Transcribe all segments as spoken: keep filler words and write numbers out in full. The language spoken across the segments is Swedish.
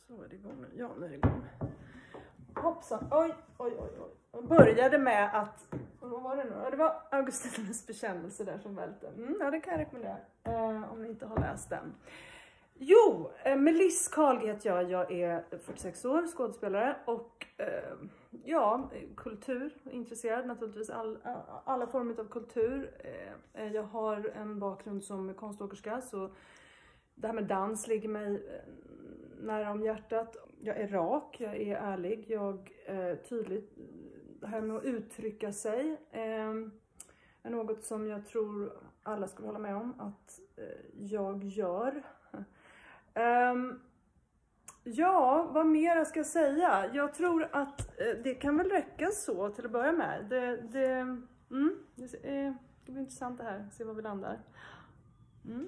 Så är det igång nu. Ja, nu är det igång. Hoppsan. Oj, oj, oj, oj. Jag började med att... Vad var det nu? Ja, det var Augustinus bekännelse där som välte. Mm, ja, det kan jag rekommendera. Eh, om ni inte har läst den. Jo, eh, Melissa Karlg heter jag. Jag är fyrtiosex år, skådespelare. Och eh, ja, kultur. Intresserad naturligtvis. All, alla former av kultur. Eh, jag har en bakgrund som konståkerska. Så det här med dans ligger mig nära om hjärtat. Jag är rak, jag är ärlig, jag är tydlig. Det här med att uttrycka sig är något som jag tror alla skulle hålla med om att jag gör. Ja, vad mer ska jag säga? Jag tror att det kan väl räcka så till att börja med. Det, det, mm, det, är, det blir intressant det här, se var vi landar. Mm.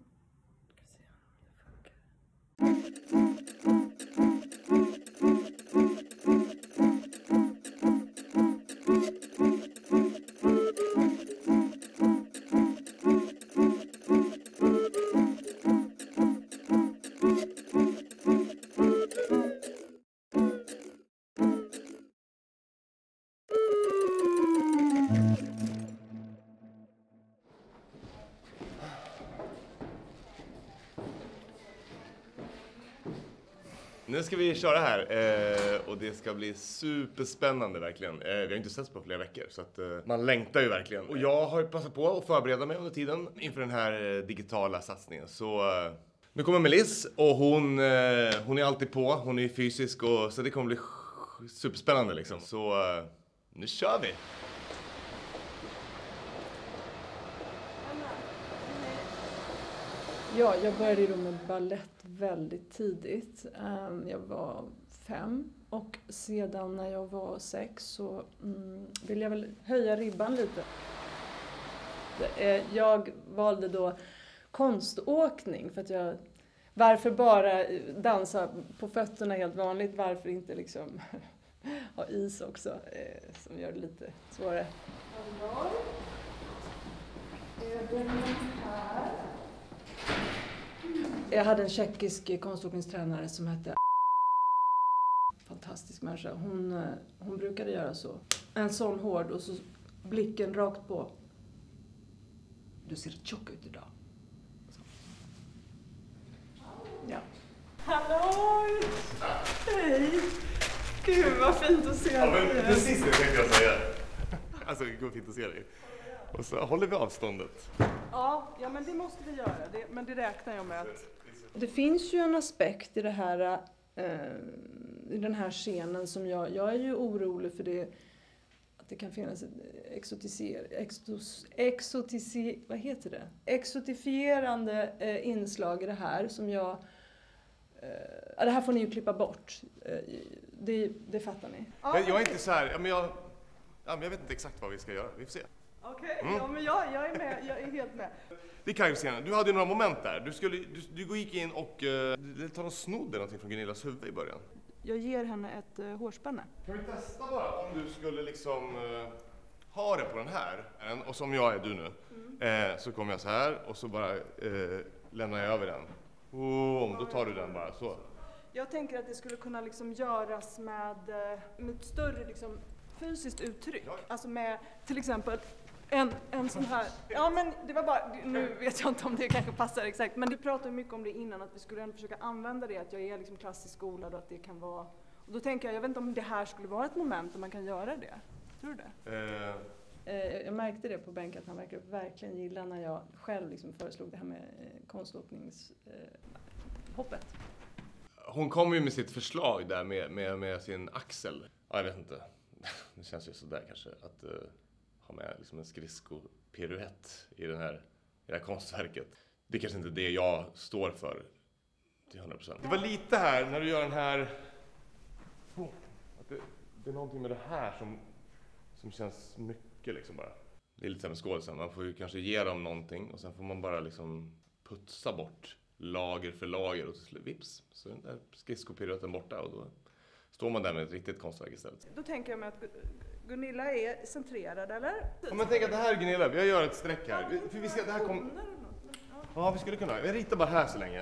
Nu ska vi köra här eh, och det ska bli superspännande verkligen. Eh, vi har inte setts på flera veckor så att, eh, man längtar ju verkligen. Och jag har passat på att förbereda mig under tiden inför den här eh, digitala satsningen. Så eh, nu kommer Melissa och hon, eh, hon är alltid på, hon är fysisk och så det kommer bli superspännande liksom. Så eh, nu kör vi! Ja, jag började då med ballett väldigt tidigt. Jag var fem och sedan när jag var sex så mm, ville jag väl höja ribban lite. Jag valde då konståkning för att jag... Varför bara dansa på fötterna helt vanligt? Varför inte liksom ha is också som gör det lite svårare? Är den här? Jag hade en tjeckisk konståkningstränare som hette fantastisk människa. Hon, hon brukade göra så. En sån hård och så blicken rakt på. Du ser tjock ut idag. Så. Ja. Hallå! Hej! Gud vad fint att se dig. Ja, men precis det tänkte jag säga. Alltså det går fint att se dig. Och så håller vi avståndet. Ja, ja men det måste vi göra. Det, men det räknar jag med att... Det finns ju en aspekt i det här, eh, i den här scenen som jag... Jag är ju orolig för det... Att det kan finnas ett exotiser, exotis, exotiser, vad heter det? Exotifierande eh, inslag i det här som jag... Eh, det här får ni ju klippa bort. Eh, det, det fattar ni. Men jag är inte så här... Men jag, ja, men jag vet inte exakt vad vi ska göra. Vi får se. Okej, okay, mm. Ja men jag, jag är med, jag är helt med. Det kan jag säga. Du hade ju några moment där. Du, skulle, du, du gick in och uh, tar och snodde någonting från Gunillas huvud i början. Jag ger henne ett uh, hårspänne. Kan vi testa bara om du skulle liksom uh, ha det på den här. Och som jag är du nu. Mm. Eh, så kommer jag så här och så bara uh, lämnar jag över den. Oh, då tar du den bara så. Jag tänker att det skulle kunna liksom göras med, med ett större liksom, fysiskt uttryck. Ja. Alltså med till exempel En, en sån här, ja men det var bara, nu vet jag inte om det kanske passar exakt, men du pratade mycket om det innan att vi skulle ändå försöka använda det, att jag är liksom klassiskt skolad och att det kan vara, och då tänker jag, jag vet inte om det här skulle vara ett moment där man kan göra det, tror du det? Uh. Eh, jag märkte det på bänken att han verkar verkligen gilla när jag själv liksom föreslog det här med eh, konståkningshoppet. Eh, Hon kom ju med sitt förslag där med, med, med sin axel, ja, jag vet inte, det känns ju sådär kanske att... Uh, med liksom en skridskopiruett i, den här, i det här konstverket. Det är kanske inte det jag står för till hundra procent. Det var lite här när du gör den här... Oh, att det, det är någonting med det här som, som känns mycket liksom bara. Det är lite så här med skådespelare. Man får ju kanske ge dem någonting och sen får man bara liksom putsa bort lager för lager och till vips så är den där skridskopiruetten borta och då står man där med ett riktigt konstverk istället. Då tänker jag mig att Gunilla är centrerad, eller? Ja, men tänk att det här är Gunilla, vi gör ett streck här. För vi ska, det här kom... Ja, vi skulle kunna. Vi ritar bara här så länge.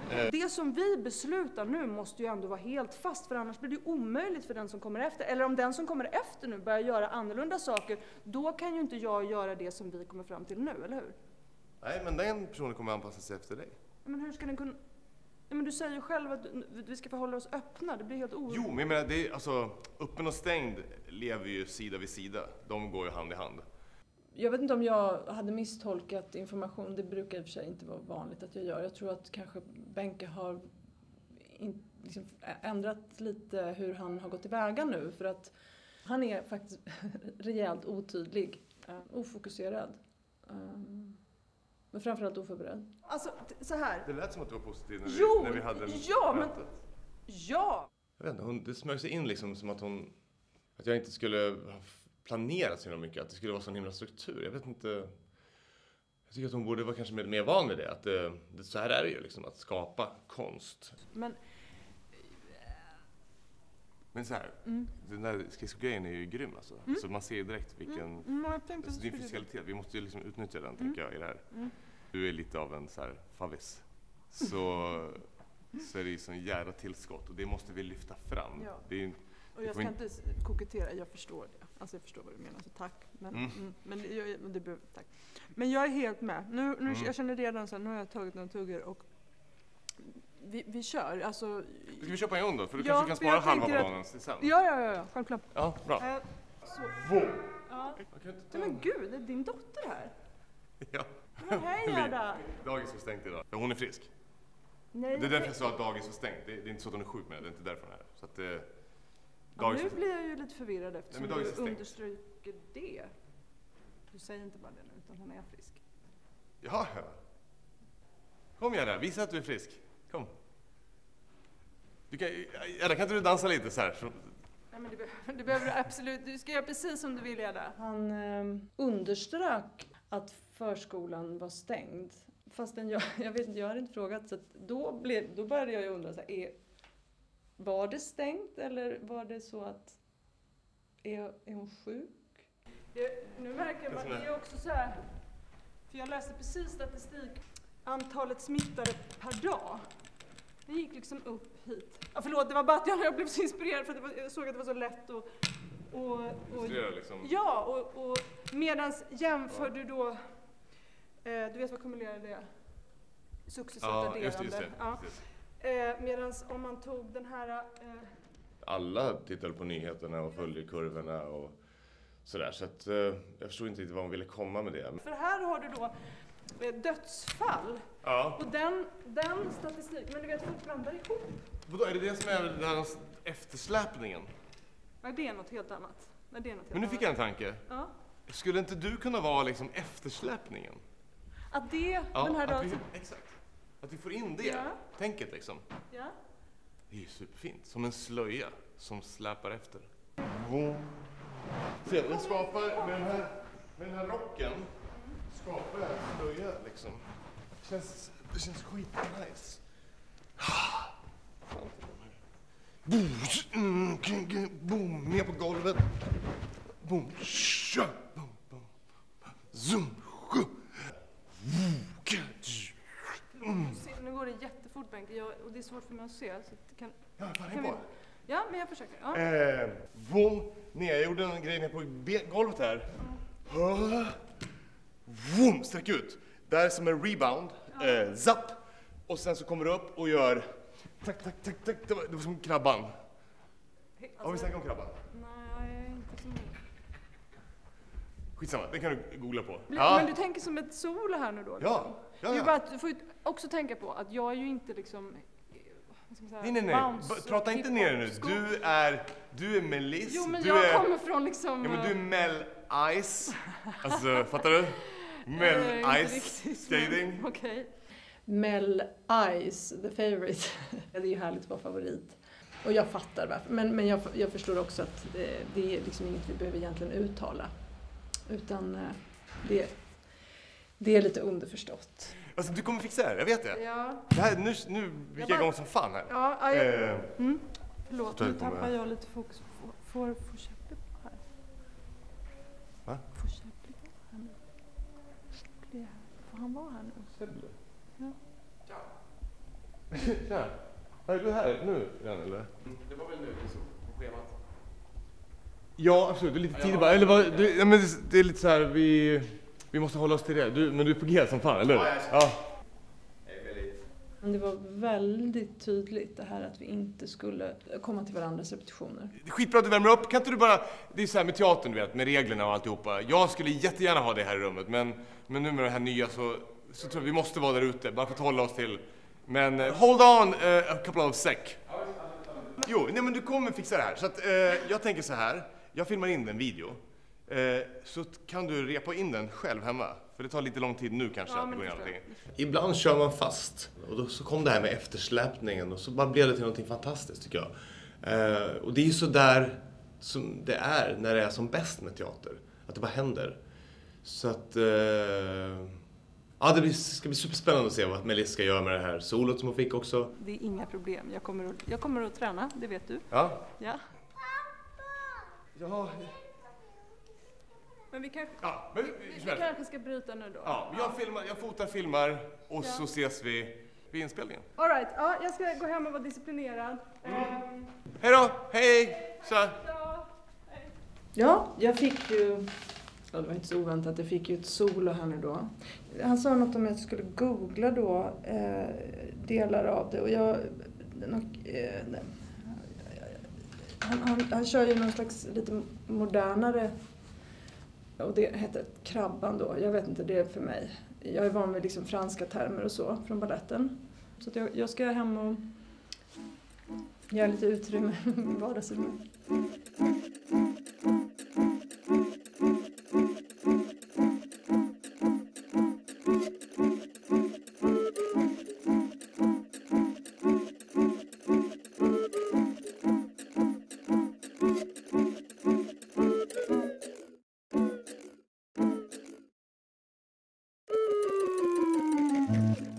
Det som vi beslutar nu måste ju ändå vara helt fast, för annars blir det omöjligt för den som kommer efter. Eller om den som kommer efter nu börjar göra annorlunda saker, då kan ju inte jag göra det som vi kommer fram till nu, eller hur? Nej, men den personen kommer anpassa sig efter dig. Men hur ska den kunna... Men du säger ju själv att vi ska förhålla oss öppna, det blir helt o... Jo, men jag menar, det är, alltså, öppen och stängd lever ju sida vid sida. De går ju hand i hand. Jag vet inte om jag hade misstolkat information, det brukar i och för sig inte vara vanligt att jag gör. Jag tror att kanske Benke har in, liksom ändrat lite hur han har gått tillväga nu. För att han är faktiskt rejält otydlig, uh, ofokuserad. Um, men framförallt oförberedd. Alltså, så här. Det lät som att du var positiv när, jo, vi, när vi hade ja, mötet. Men, ja! Jag vet inte, hon, det smög sig in liksom som att hon... Att jag inte skulle ha planerat så himla mycket. Att det skulle vara sån himla struktur. Jag vet inte... Jag tycker att hon borde vara kanske mer, mer van vid det. Att det, det, så här är det ju liksom, att skapa konst. Men... Men så här, mm. den där skridskogrejen är ju grym alltså. Mm. Så man ser ju direkt vilken... Mm. Mm, jag tänkte alltså, din det. fysikalitet, vi måste ju liksom utnyttja den, Mm. tänker jag, i det här. Mm. Du är lite av en så här favvis. Så, så är det ju sån jävla tillskott och det måste vi lyfta fram. Ja. Det är ju, Och jag ska inte kokettera, jag förstår det. Alltså jag förstår vad du menar, så tack. Men, Mm. mm, men, jag, men det behöver, tack. Men jag är helt med. Nu, nu, Mm. Jag känner redan så här, nu har jag tagit några tuggor och vi, vi kör. Alltså, ska vi köpa en gång då? För du ja, kanske kan spara jag halva tänker bananen till sen. ja, ja, ja, ja, självklart. Ja, bra. Äh, så, Wow. ja. Jag kan inte ta Nej, men en. gud, det är din dotter här. Ja. Men hej Gerda. Dagis var stängt idag. Hon är frisk. Nej, Det är därför jag sa att dagis var stängt. Det är, det är inte så att hon är sjuk med det. Det är inte därför hon är här. Så att, eh, ja, dagis nu var... blir jag ju lite förvirrad eftersom Nej, men dagis är du stängt. understryker det. Du säger inte bara det nu, utan hon är frisk. Ja, ja. Kom Gerda, visa att du är frisk. Kom. Du kan, Gerda, kan inte du dansa lite så här? Så... Nej, men det, behöver, det behöver du absolut. Du ska göra precis som du vill göra. Han eh, underströk att förskolan var stängd. Fastän jag, jag vet inte, jag hade inte frågat. Så att då, blev, då började jag ju undra, så här, är, var det stängt eller var det så att, är, är hon sjuk? Det, nu märker man, det är också så här, för jag läste precis statistik. Antalet smittade per dag. Det gick liksom upp hit. Ja, förlåt, det var bara att jag, jag blev så inspirerad för att det var, jag såg att det var så lätt och... och, och liksom. Ja, och, och medans jämför ja. du då... Eh, du vet vad kumulerade är? Successivt ja, adderande. just, just det. Ja. Eh, medans om man tog den här... Eh, Alla tittar på nyheterna och följer kurvorna och sådär. Så att, eh, jag förstod inte riktigt vad hon ville komma med det. För här har du då eh, dödsfall. Ja. Och den, den statistik, men du vet, folk blandar ihop. Vadå, är det det som är den här eftersläpningen? Nej, det är något helt annat. Nej, det är något helt Men nu fick jag en tanke. Ja. Skulle inte du kunna vara liksom eftersläpningen? Att det, Ja, den här att dagen... vi, exakt. Att vi får in det Ja. tänket liksom. Ja. Det är ju superfint. Som en slöja som släpar efter. Wow. Se, den skapar med den här, med den här rocken skapar jag en slöja liksom. Det känns, det känns skitnice. Boom, boom, ner på golvet. Boom, tja, boom, boom, zoom, Mm. Nu går det jättefort, Bengt, jag, och det är svårt för mig att se. Så det kan, ja, fan, kan vi, ja, men jag försöker. Ja. Eh, boom, ner. Jag gjorde en grej ner på golvet här. Mm. Boom, sträck ut. Där som en rebound. Ja. Eh, zapp. Och sen så kommer du upp och gör... Tack, tack, tack, tack. Det var, det var som krabban. Alltså, har vi snackat om krabban? Nej, inte så mycket. Skitsamma, det kan du googla på. Men, ja. men du tänker som ett sol här nu då? Liksom. Ja. Ja, ja. Det är bara att du får ju också tänka på att jag är ju inte liksom... Säga, nej, nej, nej. Prata inte ner dig nu. Du är, du är Melis. Jo, men du jag är, kommer från liksom... Ja, men du är Mel Ice. Alltså, fattar du? Mel äh, Ice skating. Okej. Okay. Mel Ice, the favorite. Det är ju härligt att vara favorit. Och jag fattar varför. Men, men jag, jag förstår också att det, det är liksom inget vi behöver egentligen uttala. Utan det, det är lite underförstått. Alltså du kommer fixa det här, jag vet det. Ja. Det här, nu nu gick jag igång som fan här. Ja, ja, jag, eh, mm. Förlåt, nu tappar jag lite fokus. Får, får Käppli på här? Va? Får Käppli på här nu? Käppli här. Får han vara här nu? Käppli? Ja. Ja. Tja. Är du här nu redan eller? Det var väl nu det stod på schemat? Ja, absolut. Det är lite tidigt bara. Eller vad, det, ja, men det, det är lite så här, vi, vi måste hålla oss till det. Du, men du är på G som fan, eller hur? Ja, jag ja. Det var väldigt tydligt det här att vi inte skulle komma till varandras repetitioner. Det är skitbra att du värmer upp. Kan inte du bara, det är så här med teatern du vet, med reglerna och alltihopa. Jag skulle jättegärna ha det här i rummet, men, men nu med det här nya så, så tror jag vi måste vara där ute. Bara för att hålla oss till. Men uh, hold on uh, a couple of sec. Jo, nej men du kommer fixa det här. Så att uh, jag tänker så här. Jag filmar in en video. Uh, så kan du repa in den själv hemma. För det tar lite lång tid nu kanske. Ja, att men gå det igenom förstår allting. Ibland kör man fast. Och då så kom det här med eftersläpningen. Och så bara blev det till någonting fantastiskt tycker jag. Uh, och det är ju så där som det är när det är som bäst med teater. Att det bara händer. Så att... Uh, ja, det blir, ska bli superspännande att se vad Melissa ska göra med det här solot som hon fick också. Det är inga problem. Jag kommer att, jag kommer att träna, det vet du. Ja. Ja. Ja. Men vi kanske, Ja, men, vi, vi kanske ska bryta nu då. ja, jag, filmar, jag fotar, filmar och Ja. så ses vi vid inspelningen. All right, ja, jag ska gå hem och vara disciplinerad. Mm. Um, Hej då, hej! Så. ja, hej. Ja, jag fick ju, ja, det var inte så oväntat, jag fick ju ett solo här nu då. Han sa något om att jag skulle googla då eh, delar av det och jag, eh, han, han, han kör ju någon slags lite modernare. Och det heter krabban då. Jag vet inte, det är för mig. Jag är van med liksom franska termer och så från balletten. Så att jag, jag ska hem och göra lite utrymme i min vardagsrum. Mm.